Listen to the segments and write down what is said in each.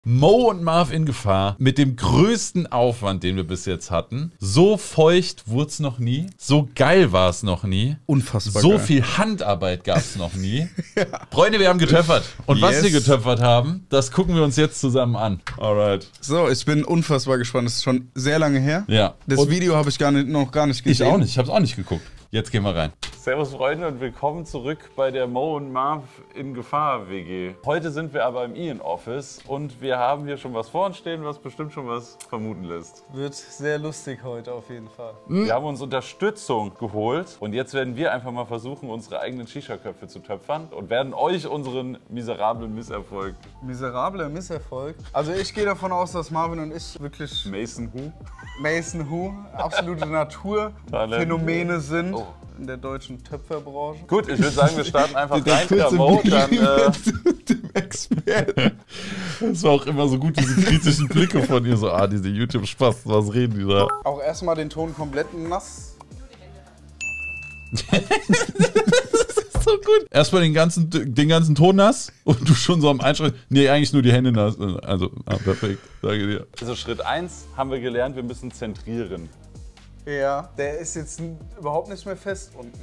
Mo und Marv in Gefahr mit dem größten Aufwand, den wir bis jetzt hatten. So feucht wurde es noch nie. So geil war es noch nie. Unfassbar so geil. viel Handarbeit gab es noch nie. Ja. Freunde, wir haben getöpfert. Und was wir getöpfert haben, das gucken wir uns jetzt zusammen an. Alright. So, ich bin unfassbar gespannt. Das ist schon sehr lange her. Ja. Das Video habe ich noch gar nicht gesehen. Ich auch nicht. Ich habe es auch nicht geguckt. Jetzt gehen wir rein. Servus Freunde und willkommen zurück bei der Mo und Marv in Gefahr WG. Heute sind wir aber im Ian Office und wir haben hier schon was vor uns stehen, was bestimmt schon was vermuten lässt. Wird sehr lustig heute auf jeden Fall. Wir haben uns Unterstützung geholt und jetzt werden wir einfach mal versuchen, unsere eigenen Shisha-Köpfe zu töpfern und werden euch unseren miserablen Misserfolg. Miserabler Misserfolg? Also ich gehe davon aus, dass Marvin und ich wirklich Mason Who, absolute Naturphänomene sind. Oh. In der deutschen Töpferbranche. Gut, ich würde sagen, wir starten einfach rein. Mo, dann dem Experten. Das war auch immer so gut, diese kritischen Blicke von ihr. So, diese YouTube-Spaß, was reden die da? Auch erstmal den Ton komplett nass. Das ist so gut. Erstmal den ganzen Ton nass und du schon so am Einschreien. Nee, eigentlich nur die Hände nass. Also, perfekt. Danke dir. Also Schritt 1 haben wir gelernt, wir müssen zentrieren. Ja, der ist jetzt überhaupt nicht mehr fest unten.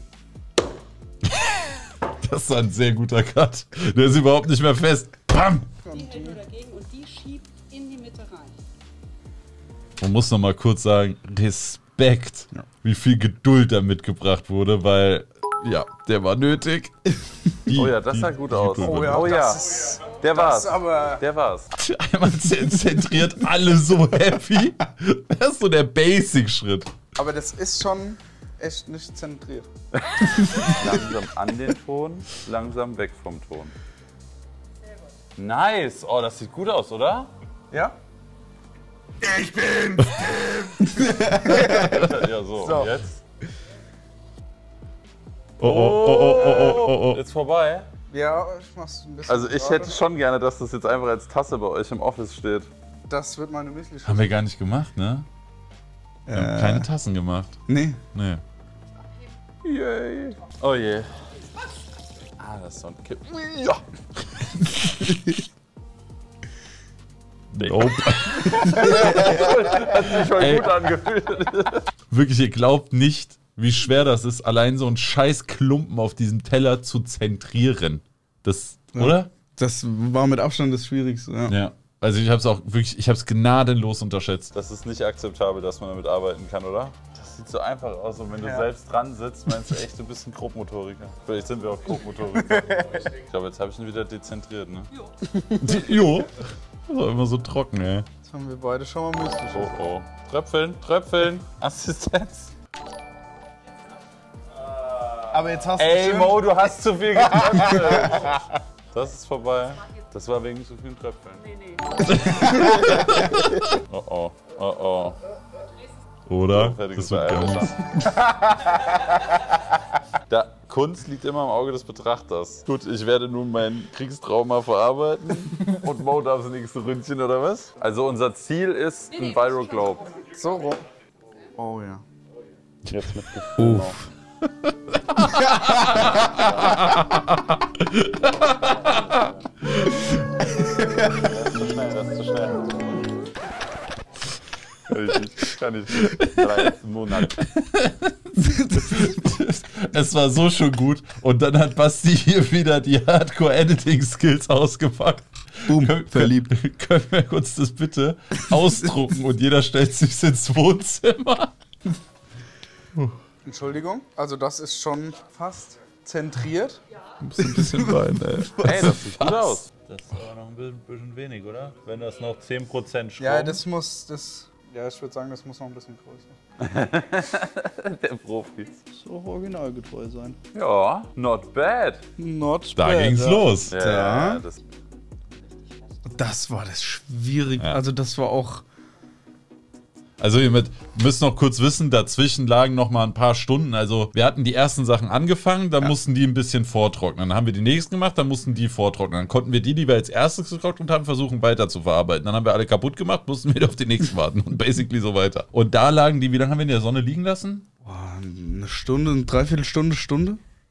Das war ein sehr guter Cut. Der ist überhaupt nicht mehr fest. Bam! Die hält nur dagegen und die schiebt in die Mitte rein. Man muss noch mal kurz sagen, Respekt, wie viel Geduld da mitgebracht wurde, weil, ja, der war nötig. Oh ja, das sah gut aus. Oh ja, der war's. Aber Der war's. Einmal zentriert, alle so happy. Das ist so der Basic-Schritt. Aber das ist schon echt nicht zentriert. Langsam an den Ton, langsam weg vom Ton. Nice! Oh, das sieht gut aus, oder? Ja? Ich bin... Ja, so. So. Und jetzt? Oh. Jetzt vorbei. Ja, ich mach's ein bisschen. Also ich gerade. hätte schon gerne, dass das jetzt einfach als Tasse bei euch im Office steht. Das wird meine Müsli. Haben wir gar nicht gemacht, ne? Wir haben keine Tassen gemacht. Nee. Nee. Yay. Oh je. Ah, das ist so ein Kipp. Ja. Nope. Hat sich schon gut angefühlt. Wirklich, ihr glaubt nicht, wie schwer das ist, allein so einen scheiß Klumpen auf diesem Teller zu zentrieren. Das, oder? Das war mit Abstand das Schwierigste. Ja. Ja. Also ich habe es auch wirklich, ich habe es gnadenlos unterschätzt. Das ist nicht akzeptabel, dass man damit arbeiten kann, oder? Das sieht so einfach aus und wenn du selbst dran sitzt, meinst du echt, du bist ein Grobmotoriker. Vielleicht sind wir auch Grobmotoriker. Ich glaube, jetzt habe ich ihn wieder dezentriert, ne? Jo. Das war immer so trocken, ey. Jetzt haben wir beide schon mal Müsli. Oh. Tröpfeln. Assistenz. Aber jetzt hast du Ey, schön- Mo, du hast zu viel getröpfelt. Das ist vorbei. Das war wegen zu vielen Tröpfeln. Nee. Oh. Oder? Fertiges Das wird gar Ei. nichts. Kunst liegt immer im Auge des Betrachters. Gut, ich werde nun mein Kriegstrauma verarbeiten. Und Mo darf das nächste Ründchen, oder was? Also unser Ziel ist ein Viral Globe. So rum. Oh ja. Jetzt mit Gefühl. Das ist zu schnell. Kann ich nicht. 3 Monate. Es war so schon gut. Und dann hat Basti hier wieder die Hardcore-Editing-Skills ausgepackt. Boom, verliebt. Können wir kurz das bitte ausdrucken und jeder stellt sich ins Wohnzimmer? Entschuldigung, also das ist schon fast zentriert. Muss ein bisschen weinen, ey. Hey, das sieht gut aus. Das ist aber noch ein bisschen wenig, oder? Wenn das noch 10% Strom... Ja, ich würde sagen, das muss noch ein bisschen größer. Der Profis. So originalgetreu sein. Ja, not bad. Not Da bad, ging's ja. los. Ja, das Das war das Schwierige. Ja. Also das war auch... Also ihr müsst noch kurz wissen, dazwischen lagen noch mal ein paar Stunden. Also wir hatten die ersten Sachen angefangen, dann mussten die ein bisschen vortrocknen. Dann haben wir die nächsten gemacht, dann mussten die vortrocknen. Dann konnten wir die wir als erstes getrocknet haben, versuchen weiter zu verarbeiten. Dann haben wir alle kaputt gemacht, mussten wieder auf die nächsten warten und basically so weiter. Und da lagen die, wie lange haben wir in der Sonne liegen lassen? Boah, eine Stunde, eine Dreiviertelstunde, Stunde?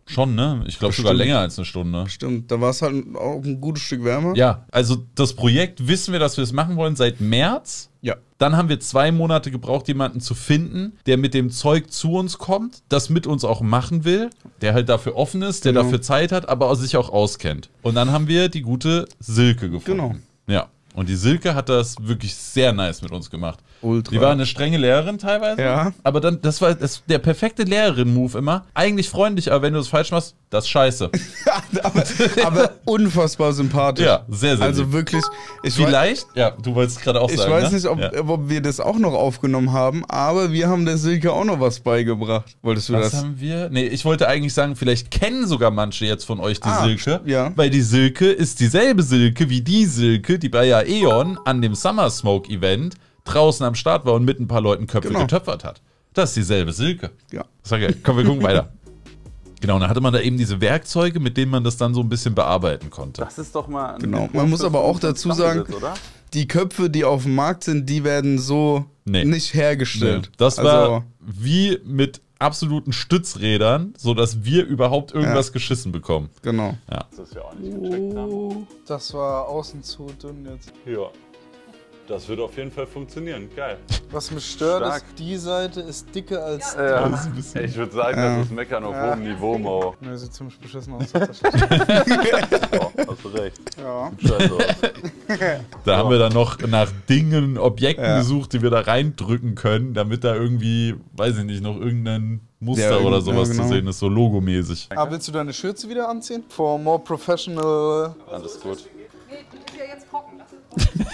Schon, ne? Ich glaube sogar länger als eine Stunde. Stimmt, da war es halt auch ein gutes Stück wärmer. Ja, also das Projekt wissen wir, dass wir es machen wollen seit März. Ja. Dann haben wir 2 Monate gebraucht, jemanden zu finden, der mit dem Zeug zu uns kommt, das mit uns auch machen will, der halt dafür offen ist, der dafür Zeit hat, aber sich auch auskennt. Und dann haben wir die gute Silke gefunden. Genau. Ja. Und die Silke hat das wirklich sehr nice mit uns gemacht. Ultra. Die war eine strenge Lehrerin teilweise. Ja. Aber dann, das war der perfekte Lehrerin-Move immer. Eigentlich freundlich, aber wenn du es falsch machst, das ist scheiße. aber unfassbar sympathisch. Ja, sehr, sehr Also lieb. wirklich. Vielleicht, ja, du wolltest gerade auch Ich sagen, weiß ne? nicht, ob wir das auch noch aufgenommen haben, aber wir haben der Silke auch noch was beigebracht. Wolltest du Was das? haben wir? Nee, ich wollte eigentlich sagen, vielleicht kennen sogar manche jetzt von euch die Silke. ja. Weil die Silke ist dieselbe Silke wie die Silke, die bei Aeon an dem Summer Smoke Event draußen am Start war und mit ein paar Leuten Köpfe getöpfert hat. Das ist dieselbe Silke. Ja. Sag ja, komm, wir gucken weiter. Genau, und dann hatte man da eben diese Werkzeuge, mit denen man das dann so ein bisschen bearbeiten konnte. Das ist doch mal ein Genau. Man muss aber auch dazu sagen, oder? die Köpfe, die auf dem Markt sind, die werden so nicht hergestellt. Das Also, war wie mit absoluten Stützrädern, sodass wir überhaupt irgendwas geschissen bekommen. Genau. Das wir auch nicht gecheckt haben. Das war außen zu dünn jetzt. Ja. Das wird auf jeden Fall funktionieren. Geil. Was mich stört, Stark. ist, die Seite ist dicker als die. Ich würde sagen, das ist Meckern auf hohem Niveau, Mo. Ne, sieht ziemlich beschissen aus. Hast Hast du recht. Ja. Scheiße aus. Da haben wir dann noch nach Dingen, Objekten gesucht, die wir da reindrücken können, damit da irgendwie, weiß ich nicht, noch irgendein Muster oder sowas zu sehen ist, so logomäßig. Ah, willst du deine Schürze wieder anziehen? For more professional. Alles gut. Nee, die ist ja jetzt trocken. Lass es trocken.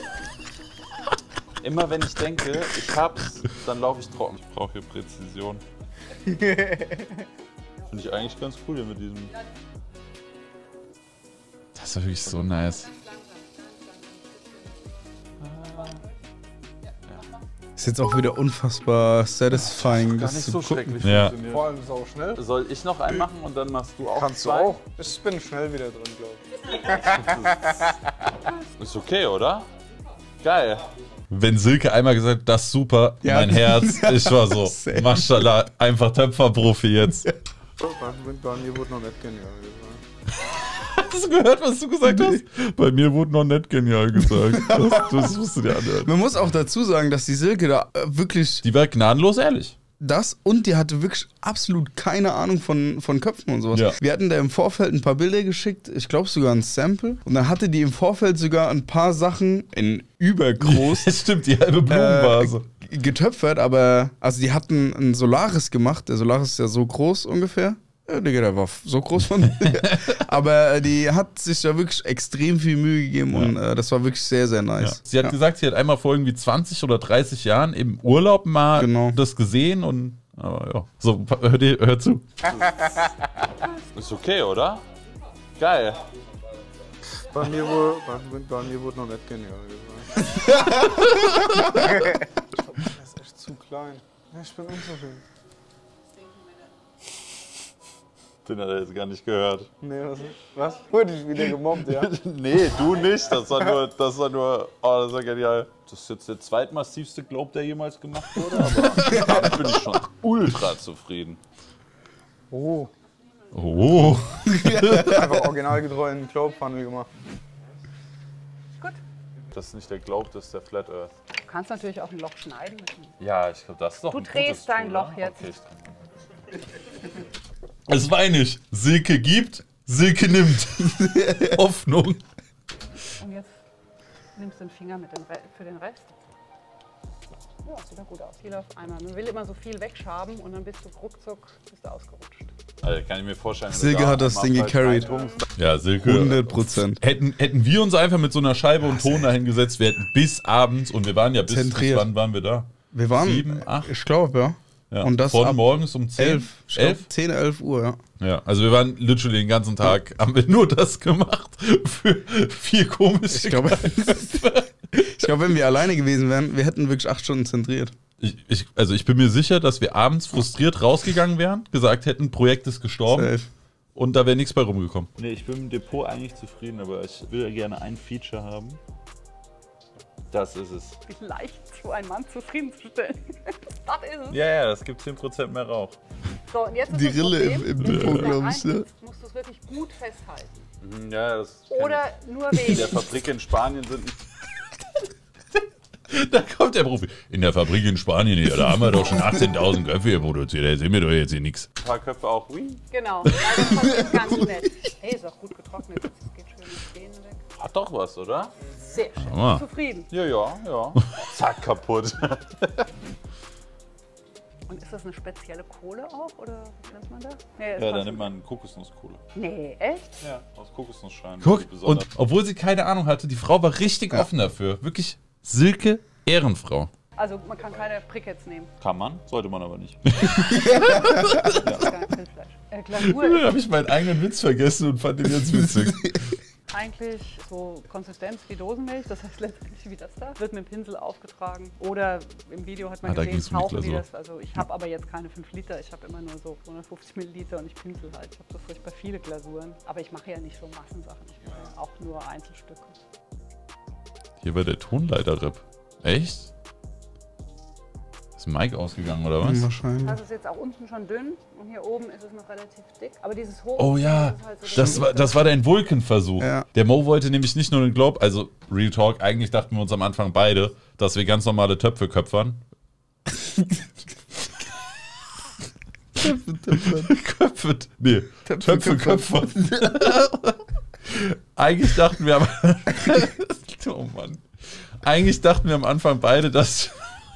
Immer wenn ich denke, ich hab's, dann laufe ich trocken. Ich brauche hier Präzision. Finde ich eigentlich ganz cool hier mit diesem. Das ist wirklich so nice. Ist jetzt auch wieder unfassbar satisfying, Gar das nicht zu so gucken. schrecklich Ja. funktioniert. Vor allem sau schnell. Soll ich noch einen machen und dann machst du auch Kannst du zwei? auch. Ich bin schnell wieder drin, glaube ich. Ist okay, oder? Geil. Wenn Silke einmal gesagt hat, das ist super, Ja. mein Herz, ich war so, Safe. Maschallah, einfach Töpferprofi jetzt. Bei mir wurde noch nicht genial gesagt. Hast du gehört, was du gesagt hast? Bei mir wurde noch nicht genial gesagt. Das musst du dir anhören. Man muss auch dazu sagen, dass die Silke da wirklich Die war gnadenlos ehrlich. das und die hatte wirklich absolut keine Ahnung von Köpfen und sowas. Ja. Wir hatten da im Vorfeld ein paar Bilder geschickt, ich glaube sogar ein Sample. Und dann hatte die im Vorfeld sogar ein paar Sachen in übergroß Stimmt, die halbe Blumenvase. getöpfert, aber also die hatten ein Solaris gemacht. Der Solaris ist ja so groß ungefähr. Ja, Digga, der war so groß von. Aber die hat sich da wirklich extrem viel Mühe gegeben und das war wirklich sehr, sehr nice. Ja. Sie hat gesagt, sie hat einmal vor irgendwie 20 oder 30 Jahren im Urlaub mal das gesehen und aber ja. So, hör zu. Ist okay, oder? Geil. Bei mir wurde noch nicht genial gesagt. Das ist echt zu klein. Ja, ich bin unzufrieden. Den hat er jetzt gar nicht gehört. Nee, was? Wurde ich wieder gemobbt, ja? Nee, du nicht. Das war nur, oh, das war genial. Das ist jetzt der zweitmassivste Globe, der jemals gemacht wurde, aber damit bin ich schon ultra zufrieden. Oh. Oh. Einfach originalgetreuen Globe haben wir gemacht. Gut. Das ist nicht der Globe, das ist der Flat Earth. Du kannst natürlich auch ein Loch schneiden. Ja, ich glaube, das ist doch Du ein drehst gutes dein Tool, Loch oder? jetzt. Okay, ich drehe. Es war einig. Silke gibt, Silke nimmt. Hoffnung. Und jetzt nimmst du den Finger mit für den Rest. Ja, sieht doch gut aus. Viel auf einmal. Man will immer so viel wegschaben und dann bist du ruckzuck ausgerutscht. Also, kann ich mir vorstellen, wenn Silke du da hat das einmal Ding falsch gecarried. reintunkst, Ja, Silke. 100%. Hätten wir uns einfach mit so einer Scheibe und Ton dahingesetzt, wir hätten bis abends und wir waren ja bis Zentriert. wann waren wir da? Wir waren, 7, 8? ich glaube, ja. Ja. Und das von ab morgens um 10? 11. Ich glaub, 10, 11 Uhr, ja. Ja, also wir waren literally den ganzen Tag, haben wir nur das gemacht für 4 komische Ich glaube, wenn wir alleine gewesen wären, wir hätten wirklich 8 Stunden zentriert. Also ich bin mir sicher, dass wir abends frustriert rausgegangen wären, gesagt hätten, Projekt ist gestorben Safe. und da wäre nichts bei rumgekommen. Nee, ich bin im Depot eigentlich zufrieden, aber ich will ja gerne ein Feature haben. Das ist es. Wie leicht so einen Mann zufriedenzustellen. Das ist es. Ja, das gibt 10% mehr Rauch. So, und jetzt ist Die das Rille Problem, im wenn du Depot, da glaub ich, ne? reinsitzt, musst du es wirklich gut festhalten. Ja, das kenn Oder nur ich. In wenig. der Fabrik in Spanien sind Da kommt der Profi. In der Fabrik in Spanien hier, da haben wir doch schon 18.000 Köpfe hier produziert. Da sehen wir doch jetzt hier nichts. ein paar Köpfe auch. Ui. Genau, weil das passiert ganz schnell. Hey, ist auch gut getrocknet. Das geht schön die Späne weg. Hat doch was, oder? Sehr schön. mal. Zufrieden. Ja. Zack, kaputt. Und ist das eine spezielle Kohle auch? Oder wie nennt man das? Nee, ist Ja, da fast- nimmt man Kokosnusskohle. Nee, echt? Ja, aus Kokosnussschalen. Guck, Die besonders- und obwohl sie keine Ahnung hatte, die Frau war richtig offen dafür. Wirklich Silke Ehrenfrau. Also man kann keine Briquettes nehmen. Kann man, sollte man aber nicht. Kein Grillfleisch. Glasur Da ist habe ich meinen eigenen Witz vergessen und fand den jetzt witzig. eigentlich so Konsistenz wie Dosenmilch, das heißt letztendlich wie das da. Wird mit dem Pinsel aufgetragen. Oder im Video hat man da gesehen, ging's um die tauchen die Glasur. das. Also ich habe aber jetzt keine 5 Liter, ich habe immer nur so 150 Milliliter und ich pinsel halt. Ich habe so furchtbar viele Glasuren. Aber ich mache ja nicht so Massensachen, ich mache ja auch nur Einzelstücke. Hier war der Tonleiter-Rip. Echt? Ist Mike ausgegangen, oder was? Wahrscheinlich. Das ist jetzt auch unten schon dünn und hier oben ist es noch relativ dick. Aber dieses Hoch. Oh ja, ist halt so das war dein Vulcan-Versuch. Ja. Der Mo wollte nämlich nicht nur den Globe, also Real Talk, eigentlich dachten wir uns am Anfang beide, dass wir ganz normale Töpfe köpfern. Köpfe, nee, Töpfe köpfern. Eigentlich dachten wir aber, oh Mann. Eigentlich dachten wir am Anfang beide, dass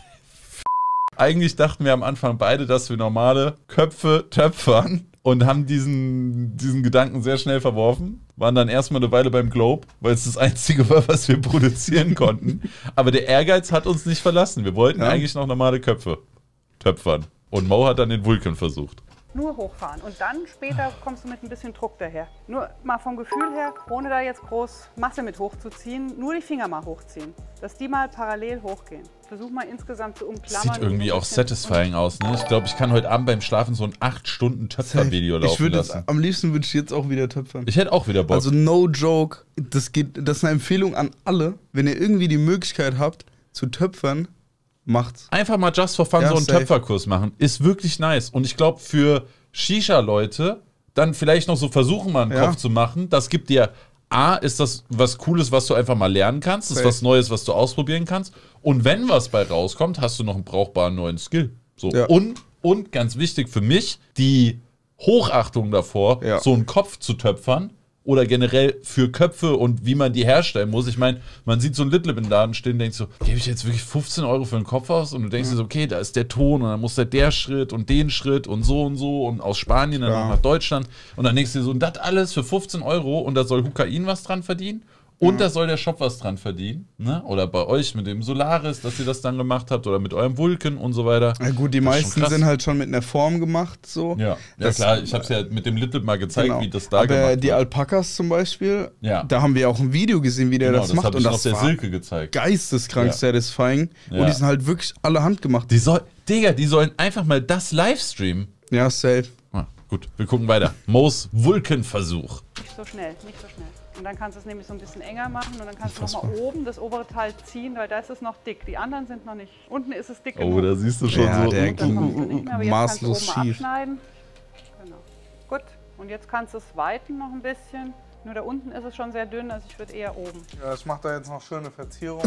wir normale Köpfe töpfern und haben diesen Gedanken sehr schnell verworfen. Waren dann erstmal eine Weile beim Globe, weil es das Einzige war, was wir produzieren konnten. Aber der Ehrgeiz hat uns nicht verlassen. Wir wollten eigentlich noch normale Köpfe töpfern. Und Mo hat dann den Vulcan versucht. Nur hochfahren. Und dann später kommst du mit ein bisschen Druck daher. Nur mal vom Gefühl her, ohne da jetzt groß Masse mit hochzuziehen, nur die Finger mal hochziehen. Dass die mal parallel hochgehen. Versuch mal insgesamt zu umklammern. Sieht irgendwie und auch satisfying aus, ne? Ich glaube, ich kann heute Abend beim Schlafen so ein 8-Stunden-Töpfer-Video Ich laufen würde lassen. am liebsten würde ich jetzt auch wieder töpfern. Ich hätte auch wieder Bock. Also no joke, das ist eine Empfehlung an alle. Wenn ihr irgendwie die Möglichkeit habt zu töpfern, macht's. Einfach mal just for fun Ja, so einen safe. Töpferkurs machen. Ist wirklich nice. Und ich glaube, für Shisha-Leute dann vielleicht noch so versuchen, mal einen Ja. Kopf zu machen. Das gibt dir, A, ist das was Cooles, was du einfach mal lernen kannst. Das ist Safe. was Neues, was du ausprobieren kannst. Und wenn was bei rauskommt, hast du noch einen brauchbaren neuen Skill. So. Ja. Und ganz wichtig für mich, die Hochachtung davor, Ja. so einen Kopf zu töpfern. Oder generell für Köpfe und wie man die herstellen muss. Ich meine, man sieht so ein Little im Laden stehen und denkt so, gebe ich jetzt wirklich 15 € für einen Kopf aus? Und du denkst dir so, okay, da ist der Ton und dann muss der Schritt und den Schritt und und aus Spanien dann Ja. noch nach Deutschland. Und dann denkst du dir so, und das alles für 15 € und da soll Hukain was dran verdienen? Und da soll der Shop was dran verdienen, ne? Oder bei euch mit dem Solaris, dass ihr das dann gemacht habt, oder mit eurem Vulcan und so weiter. Na gut, die Das ist schon meisten krass. sind halt schon mit einer Form gemacht, so. Ja, Das- klar, ich habe es ja mit dem Little mal gezeigt, Genau. wie das da Aber gemacht die wird. Alpakas zum Beispiel, Ja. da haben wir auch ein Video gesehen, wie der Genau, das macht. hab Und ich das noch der war Silke gezeigt. geisteskrank Ja. satisfying. Ja. Und die sind halt wirklich alle handgemacht. Die sollen einfach mal das Livestreamen. Ja, safe. Ah, gut, wir gucken weiter. Mo's Vulcan-Versuch. Nicht so schnell, nicht so schnell. Und dann kannst du es nämlich so ein bisschen enger machen und dann kannst du nochmal oben das obere Teil ziehen, weil da ist es noch dick. Die anderen sind noch nicht. Unten ist es dick genug. siehst du schon Ja, so. der Und dann kommst du nicht mehr, aber jetzt maßlos kannst du oben schief. abschneiden. Genau. Gut. Und jetzt kannst du es weiten noch ein bisschen. Nur da unten ist es schon sehr dünn, also ich würde eher oben. Ja, ich mache da jetzt noch schöne Verzierung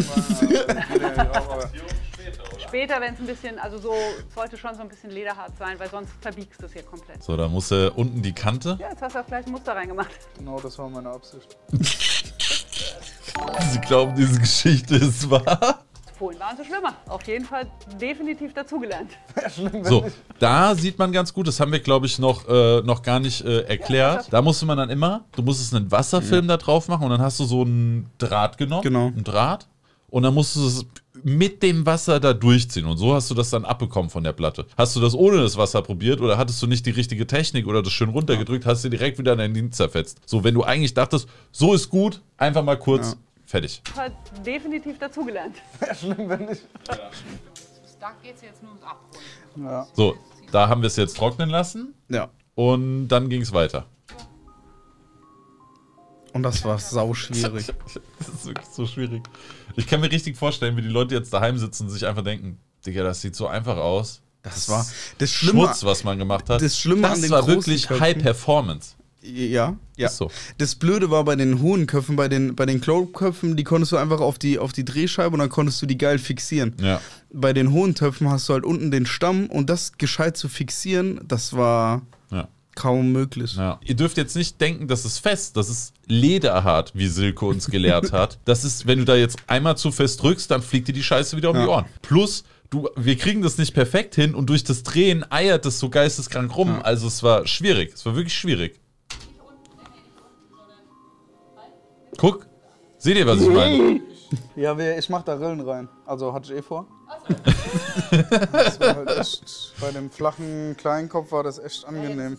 rein. aber Später, wenn es ein bisschen, also so, sollte schon so ein bisschen lederhart sein, weil sonst verbiegst du es hier komplett. So, da muss unten die Kante. Ja, jetzt hast du auch gleich ein Muster reingemacht. genau, das war meine Absicht. Sie glauben, diese Geschichte ist wahr. Vorhin waren sie schlimmer. Auf jeden Fall definitiv dazugelernt. So, da sieht man ganz gut, das haben wir, glaube ich, noch gar nicht erklärt. Da musste man dann immer, du musstest einen Wasserfilm da drauf machen und dann hast du so einen Draht genommen. Genau. Einen Draht. Und dann musst du es mit dem Wasser da durchziehen. Und so hast du das dann abbekommen von der Platte. Hast du das ohne das Wasser probiert oder hattest du nicht die richtige Technik oder das schön runtergedrückt, hast du direkt wieder an deinen Dienst zerfetzt. So, wenn du eigentlich dachtest, so ist gut, einfach mal kurz, fertig. Hat definitiv dazugelernt. Schlimm, wenn nicht. Da geht es jetzt nur ums Abrunden. Ja. So, da haben wir es jetzt trocknen lassen Ja. und dann ging es weiter. Und das war sauschwierig. Das ist wirklich so schwierig. Ich kann mir richtig vorstellen, wie die Leute jetzt daheim sitzen und sich einfach denken, Digga, das sieht so einfach aus. Das war das Schlimme. Schmutz, was man gemacht hat. Das Schlimme an den war großen wirklich Köpfen. High Performance. Ja. Ist so. Das Blöde war bei den hohen Köpfen, bei den Globe-Köpfen, die konntest du einfach auf die Drehscheibe und dann konntest du die geil fixieren. Ja. Bei den hohen Töpfen hast du halt unten den Stamm und das gescheit zu fixieren, das war Ja. kaum möglich. Ja. Ihr dürft jetzt nicht denken, das ist fest, das ist lederhart, wie Silke uns gelehrt hat. Das ist, wenn du da jetzt einmal zu fest drückst, dann fliegt dir die Scheiße wieder um die Ohren. Plus, wir kriegen das nicht perfekt hin und durch das Drehen eiert das so geisteskrank rum. Also es war schwierig, es war wirklich schwierig. Guck, seht ihr, was ich meine? Ja, ich mach da Rillen rein. Also hatte ich vor. Das war halt echt, bei dem flachen Kleinkopf war das echt angenehm.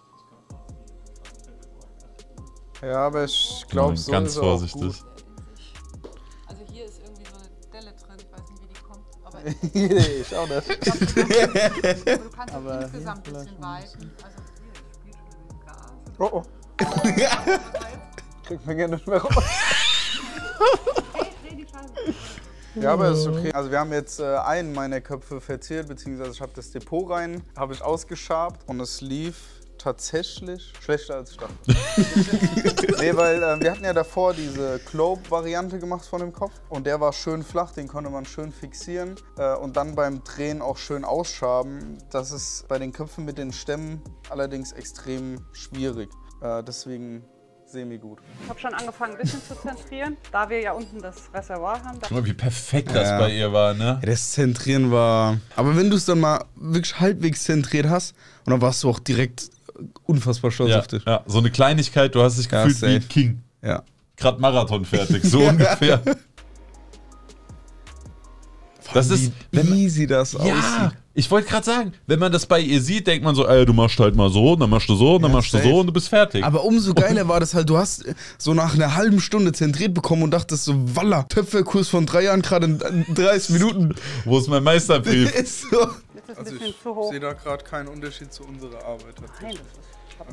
Ja, aber ich glaube, so Ganz ist er auch vorsichtig. gut. Also hier ist irgendwie so eine Delle drin, ich weiß nicht, wie die kommt. Aber Ich auch nicht. du kannst Aber insgesamt ein hier bisschen weiten. Also hier, das spielt schon mit dem Gas. Oh oh. Kriegt man gerne nicht mehr raus. Dreh die Scheibe. Ja, aber ist okay. Also wir haben jetzt einen meiner Köpfe verziert, beziehungsweise ich habe das Depot rein, habe ich ausgeschabt und es lief tatsächlich schlechter als ich dachte. Nee, weil wir hatten ja davor diese Globe-Variante gemacht von dem Kopf und der war schön flach, den konnte man schön fixieren und dann beim Drehen auch schön ausschaben. Das ist bei den Köpfen mit den Stämmen allerdings extrem schwierig. Deswegen semi-gut. Ich habe schon angefangen, ein bisschen zu zentrieren, da wir ja unten das Reservoir haben. Guck mal, wie perfekt das Ja. bei ihr war, ne? Ja, das Zentrieren war. Aber wenn du es dann mal wirklich halbwegs zentriert hast, und dann warst du auch direkt unfassbar stolz Ja, auf dich. ja, so eine Kleinigkeit, du hast dich Ja, gefühlt wie ein safe. King. Ja. Gerade Marathon fertig, so ungefähr. Das ist, wenn man, easy das ja, aussieht. ich wollte gerade sagen, wenn man das bei ihr sieht, denkt man so, ey, du machst halt mal so, dann machst du so, dann Ja, machst du safe. so und du bist fertig. Aber umso geiler war das halt, du hast so nach einer halben Stunde zentriert bekommen und dachtest so, Walla, Töpferkurs von 3 Jahren gerade in 30 Minuten. Wo ist mein Meisterbrief? Ist so. Jetzt ist ein Also bisschen ich zu hoch. sehe da gerade keinen Unterschied zu unserer Arbeit. Nein, das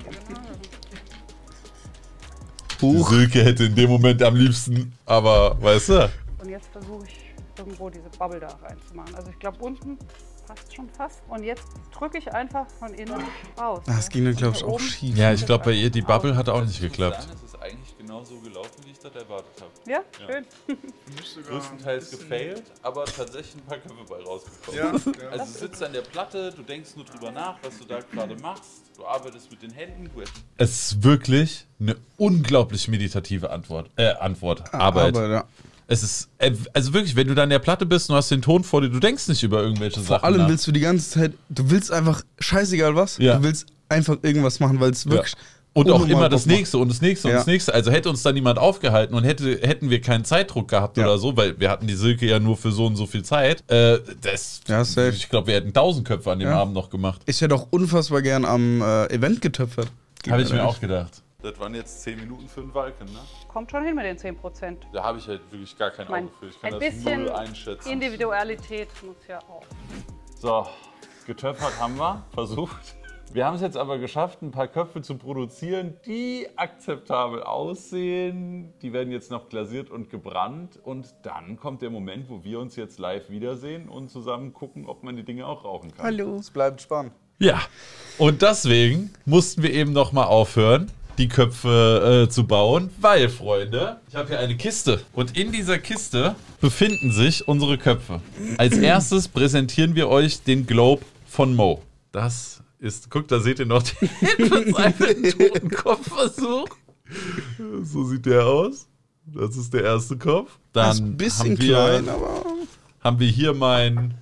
ist Huch. Silke hätte in dem Moment am liebsten, aber weißt du, Und jetzt versuche ich irgendwo diese Bubble da reinzumachen. Also ich glaube unten passt schon fast. Und jetzt drücke ich einfach von innen raus. Das ging dann, glaube ich, Hier auch oben. schief. ja, ich glaube bei ihr die Bubble hat auch nicht geklappt. Es ist eigentlich genau so gelaufen, wie ich das erwartet habe. Ja, schön. Größtenteils gefailt, aber tatsächlich ein paar Köpfe bei rausgekommen. Ja, Also du sitzt an der Platte, du denkst nur drüber nach, was du da gerade machst. Du arbeitest mit den Händen. Es ist wirklich eine unglaublich meditative Arbeit. Aber, ja. Es ist, also wirklich, wenn du da an der Platte bist und hast den Ton vor dir, du denkst nicht über irgendwelche Sachen Vor allem nach. willst du die ganze Zeit, du willst einfach, scheißegal was, Ja. du willst einfach irgendwas machen, weil es wirklich. Und auch unnormal immer das Bock macht. nächste und das nächste und Ja. das nächste. Also hätte uns da niemand aufgehalten und hätten wir keinen Zeitdruck gehabt Ja. oder so, weil wir hatten die Silke ja nur für so und so viel Zeit. Ja, safe. Ich glaube, wir hätten 1000 Köpfe an dem Ja. Abend noch gemacht. Ich hätte auch unfassbar gern am Event getöpfert. Habe ich mir auch gedacht. Das waren jetzt 10 Minuten für den Walken, ne? Kommt schon hin mit den 10%. Da habe ich halt wirklich gar kein mein, Auge für. Ich kann ein das bisschen null einschätzen. Individualität muss ja auch. So, getöpfert haben wir, versucht. Wir haben es jetzt aber geschafft, ein paar Köpfe zu produzieren, die akzeptabel aussehen. Die werden jetzt noch glasiert und gebrannt. Und dann kommt der Moment, wo wir uns jetzt live wiedersehen und zusammen gucken, ob man die Dinge auch rauchen kann. Hallo. es bleibt spannend. Ja, und deswegen mussten wir eben noch mal aufhören, die Köpfe zu bauen, weil, Freunde, ich habe hier eine Kiste und in dieser Kiste befinden sich unsere Köpfe. Als erstes präsentieren wir euch den Globe von Mo. Das ist, guckt, da seht ihr noch den verzweifelten Totenkopfversuch. So sieht der aus. Das ist der erste Kopf. Dann Das ist ein bisschen haben wir, klein, aber. haben wir hier mein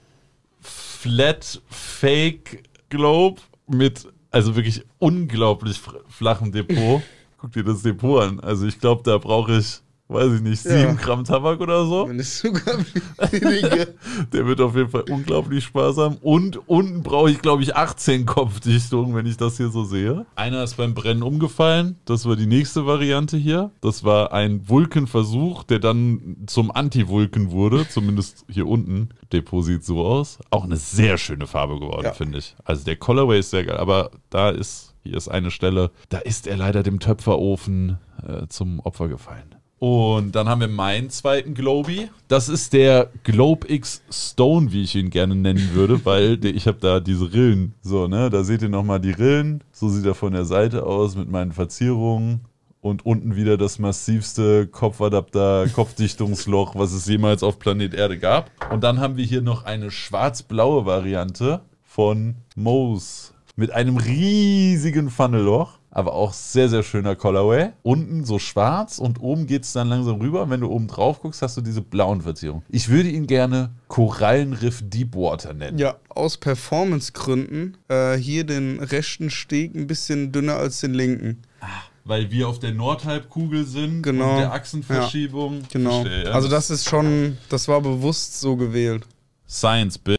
Flat Fake Globe mit, also wirklich unglaublich flachem Depot. Guck dir das Depot an. Also ich glaube, da brauche ich, weiß ich nicht, 7 Gramm Tabak oder so. Wenn es sogar weniger. Der wird auf jeden Fall unglaublich sparsam. Und unten brauche ich, glaube ich, 18 Kopfdichtungen, wenn ich das hier so sehe. Einer ist beim Brennen umgefallen. Das war die nächste Variante hier. Das war ein Vulkenversuch, der dann zum Anti-Vulken wurde. Zumindest hier unten. Depot sieht so aus. Auch eine sehr schöne Farbe geworden, Ja. finde ich. Also der Colorway ist sehr geil. Aber hier ist eine Stelle, da ist er leider dem Töpferofen zum Opfer gefallen. Und dann haben wir meinen zweiten Globy. Das ist der Globe X Stone, wie ich ihn gerne nennen würde, weil ich habe da diese Rillen. So, ne? Da seht ihr nochmal die Rillen. So sieht er von der Seite aus mit meinen Verzierungen. Und unten wieder das massivste Kopfadapter, Kopfdichtungsloch, was es jemals auf Planet Erde gab. Und dann haben wir hier noch eine schwarz-blaue Variante von Mose mit einem riesigen Funnelloch, aber auch sehr, sehr schöner Colorway. Unten so schwarz und oben geht es dann langsam rüber. Wenn du oben drauf guckst, hast du diese blauen Verzierungen. Ich würde ihn gerne Korallenriff Deepwater nennen. Ja, aus Performance-Gründen hier den rechten Steg ein bisschen dünner als den linken. Weil wir auf der Nordhalbkugel sind Genau. und der Achsenverschiebung. Ja, genau. Verstehe, ja. Also das ist schon, das war bewusst so gewählt. Science, Bill.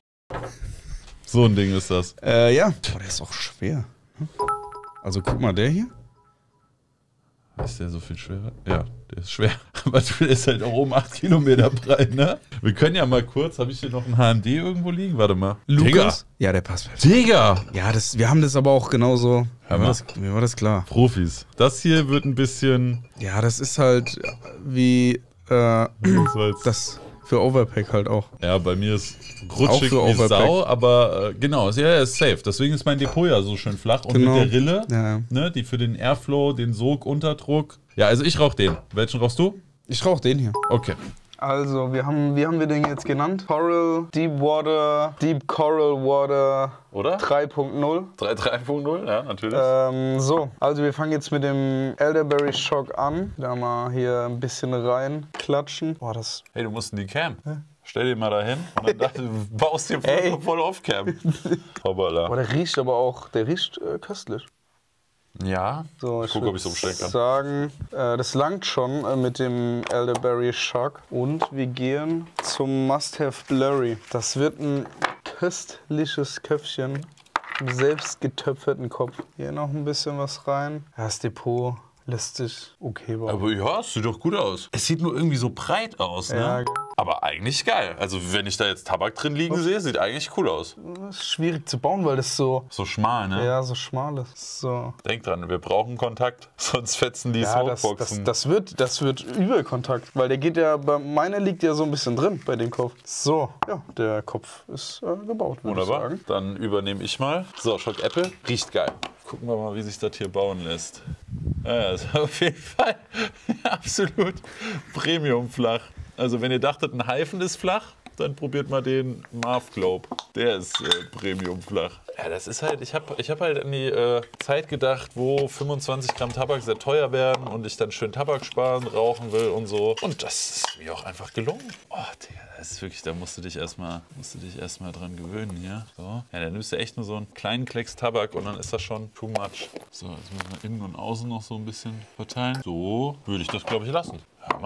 So ein Ding ist das. Ja. Boah, der ist auch schwer. Also guck mal, der hier. Ist der so viel schwerer? Ja, der ist schwer. Aber der ist halt auch um 8 Kilometer breit, ne? Wir können ja mal kurz, habe ich hier noch ein HMD irgendwo liegen? Warte mal. Lukas? Ja, der passt perfekt. Digga! Ja, wir haben das aber auch genauso. Mir war das klar. Profis. Das hier wird ein bisschen... Ja, das ist halt wie das für Overpack halt auch. Ja, bei mir ist Auch rutschig für wie Overpack. Sau, aber genau, er ist safe. Deswegen ist mein Depot ja so schön flach. Und Genau. mit der Rille, Ja. ne, die für den Airflow, den Sog, Unterdruck. Ja, also ich rauche den. Welchen rauchst du? Ich rauche den hier. Okay. Also, wie haben wir den jetzt genannt? Coral, Deep Water, Deep Coral Water Oder? 3.0. 3.0, ja, natürlich. So, also wir fangen jetzt mit dem Elderberry Shock an. Da mal hier ein bisschen rein klatschen. Boah, das... Hey, du musst in die Cam. Stell dir mal da hin und dann dachte, du baust dir Ey. voll auf Cam. Boah, Hoppala. der riecht aber auch, der riecht köstlich. Ja. So, Ich guck, ob ich so umstellen kann. sagen, das langt schon mit dem Elderberry Shock. Und wir gehen zum Must-Have Blurry. Das wird ein köstliches Köpfchen. Im selbst getöpferten Kopf. Hier noch ein bisschen was rein. Ja, das Depot lässt sich okay bauen. Aber ja, es sieht doch gut aus. Es sieht nur irgendwie so breit aus, ne? Ja, Aber eigentlich geil. Also wenn ich da jetzt Tabak drin liegen sehe, sieht eigentlich cool aus. das ist schwierig zu bauen, weil das so, So schmal, ne? ja, so schmal ist. So. Denk dran, wir brauchen Kontakt, sonst fetzen die Ja, das Smokeboxen. wird Übelkontakt, weil der geht ja, meiner liegt ja so ein bisschen drin bei dem Kopf. So, ja, der Kopf ist gebaut, würde ich Wunderbar. sagen. Dann übernehme ich mal. So, Schock Apple. Riecht geil. Gucken wir mal, wie sich das hier bauen lässt. Ja, das ist auf jeden Fall absolut Premium-flach. Also wenn ihr dachtet, ein Hyphen ist flach, dann probiert mal den Marv Globe. Der ist Premium-flach. Ja, das ist halt, ich hab halt an die Zeit gedacht, wo 25 Gramm Tabak sehr teuer werden und ich dann schön Tabak sparen, rauchen will und so. Und das ist mir auch einfach gelungen. Oh, Digga, das ist wirklich, da musst du dich erstmal dran gewöhnen hier. So. Ja, dann nimmst du echt nur so einen kleinen Klecks Tabak und dann ist das schon too much. So, jetzt müssen wir innen und außen noch so ein bisschen verteilen. So würde ich das, glaube ich, lassen.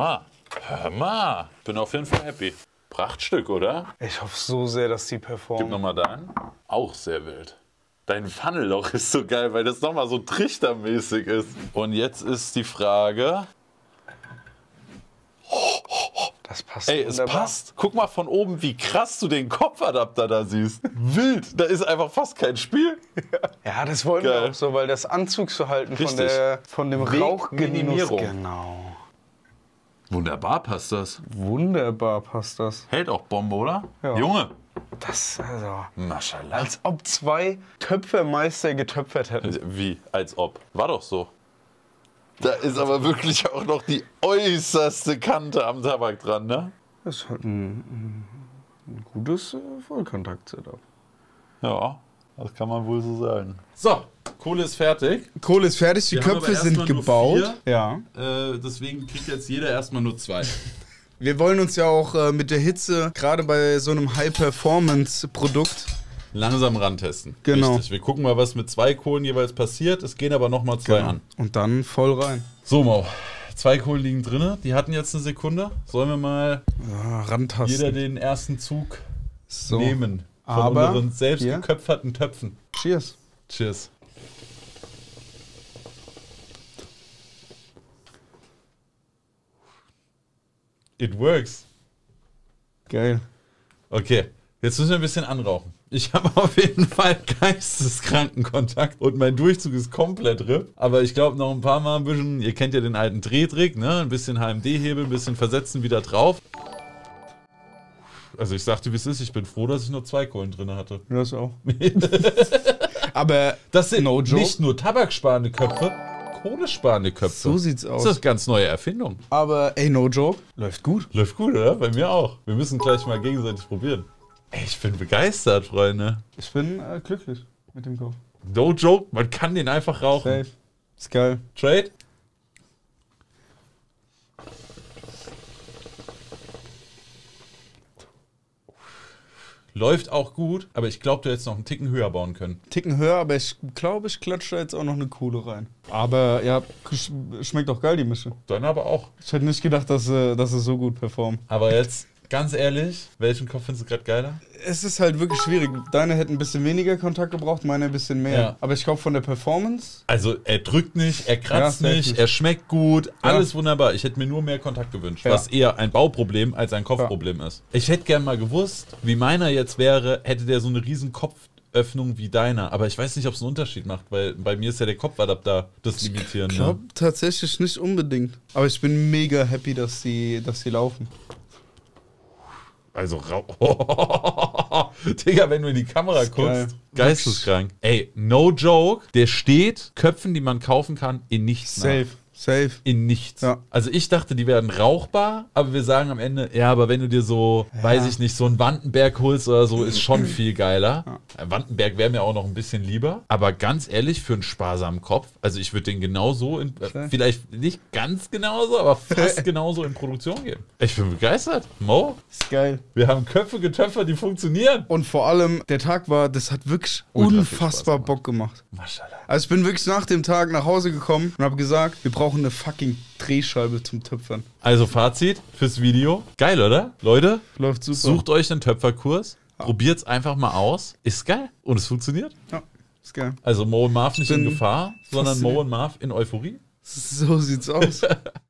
Hör mal. Bin auf jeden Fall happy. Prachtstück, oder? Ich hoffe so sehr, dass die Gib performen. nochmal deinen. Auch sehr wild. Dein Funnelloch ist so geil, weil das nochmal so trichtermäßig ist. Und jetzt ist die Frage... Das passt Ey, es wunderbar. passt. Guck mal von oben, wie krass du den Kopfadapter da siehst. Wild. Da ist einfach fast kein Spiel. Ja, das wollen Geil. wir auch so, weil das Anzugsverhalten Richtig. von dem Rauchgenuss... Minimierung. Genau. Wunderbar passt das. Wunderbar passt das. Hält auch Bombe, oder? Ja. Junge. Das, also... Maschallah. Als ob zwei Töpfermeister getöpfert hätten. Wie? Als ob. War doch so. Da ist aber wirklich auch noch die äußerste Kante am Tabak dran, ne? Das ist halt ein gutes Vollkontakt-Setup. Ja, das kann man wohl so sagen. So, Kohle ist fertig. Kohle ist fertig, die Wir haben Köpfe aber sind erstmal nur gebaut. 4. Ja. Deswegen kriegt jetzt jeder erstmal nur 2. Wir wollen uns ja auch mit der Hitze, gerade bei so einem High-Performance-Produkt, Langsam rantesten. Genau. Richtig. Wir gucken mal, was mit 2 Kohlen jeweils passiert. Es gehen aber nochmal 2 an. und dann voll rein. So, Mau. 2 Kohlen liegen drin. Die hatten jetzt eine Sekunde. Sollen wir mal Ja, rantasten. jeder den ersten Zug so. nehmen? Von Aber unseren selbst hier- geköpferten Töpfen. Cheers. Cheers. It works. Geil. Okay, Jetzt müssen wir ein bisschen anrauchen. Ich habe auf jeden Fall geisteskranken Kontakt und mein Durchzug ist komplett RIP. Aber ich glaube noch ein paar Mal ein bisschen, ihr kennt ja den alten Drehtrick, ne? Ein bisschen HMD-Hebel, ein bisschen versetzen, wieder drauf. Also ich sagte, wie es ist, ich bin froh, dass ich nur 2 Kohlen drin hatte. Das auch. Aber Das sind no joke. nicht nur tabaksparende Köpfe, kohlesparende Köpfe. So sieht's aus. Das ist eine ganz neue Erfindung. Aber ey, no joke, läuft gut. Läuft gut, oder? Bei mir auch. Wir müssen gleich mal gegenseitig probieren. Ey, ich bin begeistert, Freunde. Ich bin glücklich mit dem Kauf. No joke, man kann den einfach rauchen. Safe. Ist geil. Trade? Läuft auch gut, aber ich glaube, du hättest noch einen Ticken höher bauen können. Ticken höher, aber ich glaube, ich klatsche da jetzt auch noch eine Kohle rein. Aber ja, schmeckt auch geil, die Mische. Deine aber auch. Ich hätte nicht gedacht, dass es so gut performt. Aber jetzt, ganz ehrlich, welchen Kopf findest du gerade geiler? Es ist halt wirklich schwierig. Deine hätten ein bisschen weniger Kontakt gebraucht, meine ein bisschen mehr. Ja. Aber ich glaube, von der Performance... Also, er drückt nicht, er kratzt Ja, nicht, nicht. er schmeckt gut, alles wunderbar. Ich hätte mir nur mehr Kontakt gewünscht, Ja. was eher ein Bauproblem als ein Kopfproblem ist. Ich hätte gern mal gewusst, wie meiner jetzt wäre, hätte der so eine riesen Kopföffnung wie deiner. Aber ich weiß nicht, ob es einen Unterschied macht, weil bei mir ist ja der Kopfadapter das Limitierende. Ich glaube tatsächlich nicht unbedingt. Aber ich bin mega happy, dass sie laufen. Also, Digga, wenn du in die Kamera guckst, geil. geisteskrank. Ey, no joke, der steht Köpfen, die man kaufen kann, in nichts nach. Safe. In nichts. Ja. Also ich dachte, die werden rauchbar, aber wir sagen am Ende, ja, aber wenn du dir so, weiß ich nicht, so einen Wandenberg holst oder so, ist schon viel geiler. Ein Wandenberg wäre mir auch noch ein bisschen lieber. Aber ganz ehrlich, für einen sparsamen Kopf, also ich würde den genauso, vielleicht nicht ganz genauso, aber fast genauso in Produktion geben. Ich bin begeistert. Mo, Ist geil. wir haben Köpfe getöpfert, die funktionieren. Und vor allem, der Tag das hat wirklich Ultra viel unfassbar Spaß Bock gemacht. Maschallah. Also ich bin wirklich nach dem Tag nach Hause gekommen und habe gesagt, wir brauchen eine fucking Drehscheibe zum Töpfern. Also Fazit fürs Video. Geil, oder? Leute, Läuft super. sucht euch einen Töpferkurs, probiert's einfach mal aus. Ist geil und es funktioniert. Ja, ist geil. Also Mo und Marv nicht in bin Gefahr, sondern fasziniert. Mo und Marv in Euphorie. So sieht's aus.